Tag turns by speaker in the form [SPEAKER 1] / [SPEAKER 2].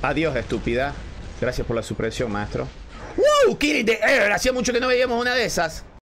[SPEAKER 1] Adiós, estúpida. Gracias por la supresión, maestro. ¡Wow! Killing the Air. Hacía mucho que no veíamos una de esas.